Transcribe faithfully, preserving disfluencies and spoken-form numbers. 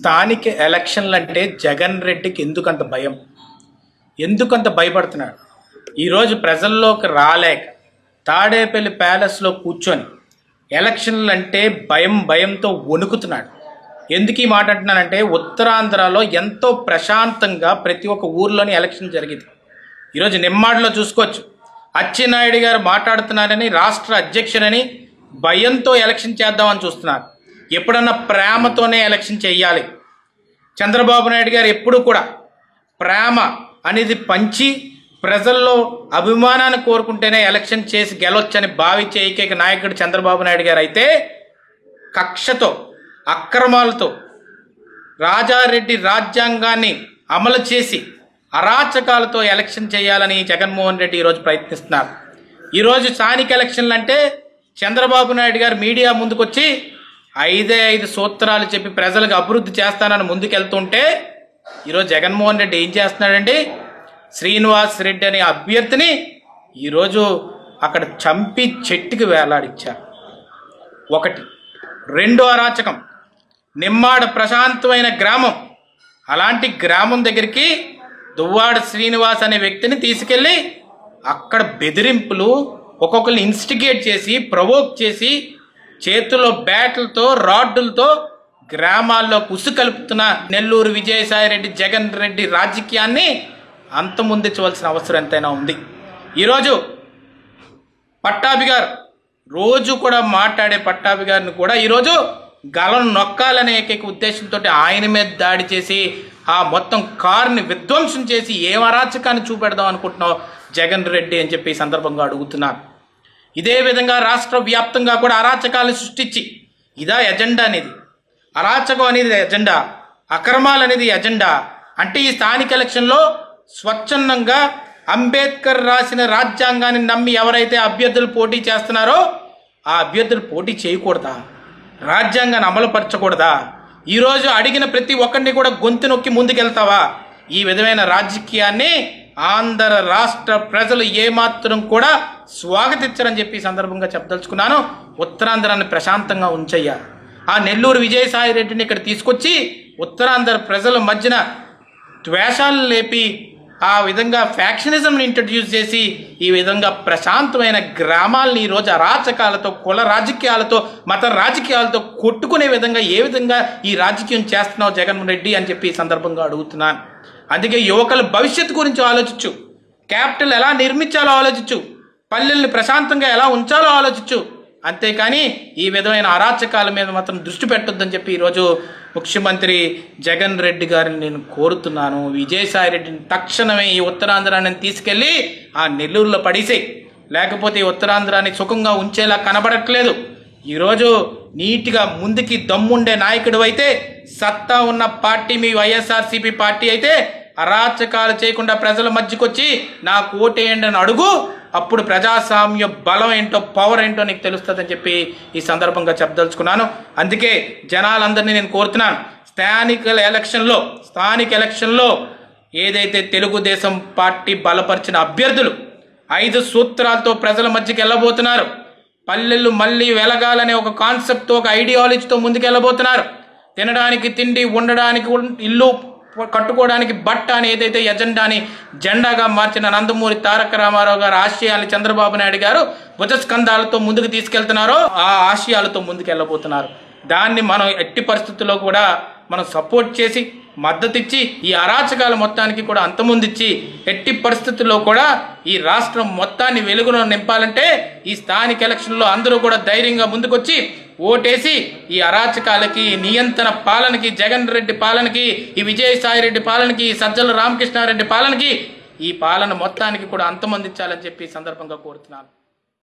స్థానిక ఎలక్షన్లు అంటే జగన్ రెడ్డికి ఎందుకంత భయం, ఎందుకంత భయపడుతున్నాడు? ఈరోజు ప్రజల్లోకి రాలేక తాడేపల్లి ప్యాలెస్లో కూర్చొని ఎలక్షన్లు అంటే భయం భయంతో వణుకుతున్నాడు. ఎందుకు ఈ మాట అంటున్నానంటే, ఉత్తరాంధ్రలో ఎంతో ప్రశాంతంగా ప్రతి ఒక్క ఊర్లోని ఎలక్షన్ జరిగింది. ఈరోజు నిమ్మాడిలో చూసుకోవచ్చు, అచ్చెన్నాయుడు గారు మాట్లాడుతున్నారని, రాష్ట్ర అధ్యక్షుడని భయంతో ఎలక్షన్ చేద్దామని చూస్తున్నారు. ఎప్పుడన్నా ప్రేమతోనే ఎలక్షన్ చేయాలి. చంద్రబాబు నాయుడు గారు ఎప్పుడు కూడా ప్రేమ అనేది పంచి ప్రజల్లో అభిమానాన్ని కోరుకుంటేనే ఎలక్షన్ చేసి గెలవచ్చని భావించే ఏకైక నాయకుడు చంద్రబాబు నాయుడు గారు అయితే, కక్షతో అక్రమాలతో రాజారెడ్డి రాజ్యాంగాన్ని అమలు చేసి అరాచకాలతో ఎలక్షన్ చేయాలని జగన్మోహన్ రెడ్డి ఈరోజు ప్రయత్నిస్తున్నారు. ఈరోజు స్థానిక ఎలక్షన్లు అంటే చంద్రబాబు నాయుడు గారు మీడియా ముందుకొచ్చి ఐదే ఐదు సూత్రాలు చెప్పి ప్రజలకు అభివృద్ధి చేస్తానని ముందుకెళ్తుంటే, ఈరోజు జగన్మోహన్ రెడ్డి ఏం చేస్తున్నాడండి? శ్రీనివాస్ రెడ్డి అనే అభ్యర్థిని ఈరోజు అక్కడ చంపి చెట్టుకి వేలాడిచ్చారు. ఒకటి. రెండో అరాచకం, నిమ్మాడ ప్రశాంతమైన గ్రామం, అలాంటి గ్రామం దగ్గరికి దువ్వాడ శ్రీనివాస్ అనే వ్యక్తిని తీసుకెళ్ళి అక్కడ బెదిరింపులు, ఒక్కొక్కరిని ఇన్స్టిగేట్ చేసి ప్రవోక్ చేసి చేతుల్లో బ్యాట్లతో రాడ్డులతో గ్రామాల్లో కుసు కలుపుతున్న నెల్లూరు విజయసాయిరెడ్డి జగన్ రెడ్డి రాజకీయాన్ని అంతమొందించవలసిన అవసరం ఎంతైనా ఉంది. ఈరోజు పట్టాభి గారు రోజు కూడా మాట్లాడే పట్టాభి గారిని కూడా ఈరోజు గలను నొక్కాలనే ఏకైక ఉద్దేశంతో ఆయన మీద దాడి చేసి ఆ మొత్తం కారుని విధ్వంసం చేసి ఏ అరాచకాన్ని చూపెడదాం అనుకుంటున్నావు జగన్ రెడ్డి అని చెప్పి ఈ సందర్భంగా అడుగుతున్నారు. ఇదే విధంగా రాష్ట్ర వ్యాప్తంగా కూడా అరాచకాలు సృష్టించి, ఇదా ఎజెండా అనేది? అరాచకం అనేది ఎజెండా, అక్రమాలు అనేది ఎజెండా అంటే ఈ స్థానిక ఎలక్షన్లో స్వచ్ఛందంగా అంబేద్కర్ రాసిన రాజ్యాంగాన్ని నమ్మి ఎవరైతే అభ్యర్థులు పోటీ చేస్తున్నారో ఆ అభ్యర్థులు పోటీ చేయకూడదా? రాజ్యాంగాన్ని అమలుపరచకూడదా? ఈరోజు అడిగిన ప్రతి ఒక్కరిని కూడా గొంతు నొక్కి ముందుకెళ్తావా? ఈ విధమైన రాజకీయాన్ని ఆంధ్ర రాష్ట్ర ప్రజలు ఏమాత్రం కూడా స్వాగతించరని చెప్పి ఈ సందర్భంగా చెప్పదలుచుకున్నాను. ఉత్తరాంధ్రాన్ని ప్రశాంతంగా ఉంచయ్యా. ఆ నెల్లూరు విజయసాయి రెడ్డిని ఇక్కడ తీసుకొచ్చి ఉత్తరాంధ్ర ప్రజల మధ్యన ద్వేషాలు లేపి ఆ విధంగా ఫ్యాక్షనిజంని ఇంట్రడ్యూస్ చేసి ఈ విధంగా ప్రశాంతమైన గ్రామాలని ఈరోజు అరాచకాలతో, కుల రాజకీయాలతో, మత రాజకీయాలతో కొట్టుకునే విధంగా ఏ విధంగా ఈ రాజకీయం చేస్తున్నావు జగన్మోహన్ రెడ్డి అని చెప్పి ఈ సందర్భంగా అడుగుతున్నాను. అందుకే యువకుల భవిష్యత్తు గురించి ఆలోచించు, క్యాపిటల్ ఎలా నిర్మించాలో ఆలోచించు, పల్లెల్ని ప్రశాంతంగా ఎలా ఉంచాలో ఆలోచించు. అంతేకాని ఈ విధమైన అరాచకాల మీద మాత్రం దృష్టి పెట్టొద్దని చెప్పి ఈరోజు ముఖ్యమంత్రి జగన్ రెడ్డి గారిని నేను కోరుతున్నాను. విజయసాయి రెడ్డిని తక్షణమే ఈ ఉత్తరాంధ్రాన్ని తీసుకెళ్ళి ఆ నెల్లూరులో పడేసేయి, లేకపోతే ఈ ఉత్తరాంధ్రాన్ని సుఖంగా ఉంచేలా కనబడట్లేదు. ఈరోజు నీట్గా ముందుకి దమ్ముండే నాయకుడు అయితే, సత్తా ఉన్న పార్టీ మీ వైఎస్ఆర్సీపీ పార్టీ అయితే అరాచకాలు చేయకుండా ప్రజల మధ్యకు వచ్చి నాకు ఓటేయండి అని అడుగు. అప్పుడు ప్రజాస్వామ్య బలం ఏంటో, పవర్ ఏంటో నీకు తెలుస్తుందని చెప్పి ఈ సందర్భంగా చెప్పదలుచుకున్నాను. అందుకే జనాలందరినీ నేను కోరుతున్నాను, స్థానిక ఎలక్షన్లో స్థానిక ఎలక్షన్లో ఏదైతే తెలుగుదేశం పార్టీ బలపరిచిన అభ్యర్థులు ఐదు సూత్రాలతో ప్రజల మధ్యకి వెళ్ళబోతున్నారు, పల్లెలు మళ్ళీ వెలగాలనే ఒక కాన్సెప్ట్తో, ఒక ఐడియాలజీతో ముందుకు వెళ్ళబోతున్నారు. తినడానికి తిండి, ఉండడానికి ఇల్లు, కట్టుకోవడానికి బట్ట అని ఏదైతే ఎజెండాని జెండాగా మార్చిన నందమూరి తారక రామారావు గారు ఆశయాలు చంద్రబాబు నాయుడు గారు భుజస్కంధాలతో ముందుకు తీసుకెళ్తున్నారో ఆ ఆశయాలతో ముందుకు వెళ్ళబోతున్నారు. దాన్ని మనం ఎట్టి పరిస్థితుల్లో కూడా మనం సపోర్ట్ చేసి మద్దతిచ్చి ఈ అరాచకాల మొత్తానికి కూడా అంతమొందిచ్చి ఎట్టి పరిస్థితుల్లో కూడా ఈ రాష్ట్రం మొత్తాన్ని వెలుగులో నింపాలంటే ఈ స్థానిక ఎలక్షన్లో అందరూ కూడా ధైర్యంగా ముందుకొచ్చి ఓటేసి ఈ అరాచకాలకి, నియంత్రణ పాలనకి, జగన్ రెడ్డి పాలనకి, ఈ విజయసాయి రెడ్డి పాలనకి, ఈ సజ్జల రామకృష్ణారెడ్డి పాలనకి, ఈ పాలన మొత్తానికి కూడా అంతమొందించాలని చెప్పి సందర్భంగా కోరుతున్నాను.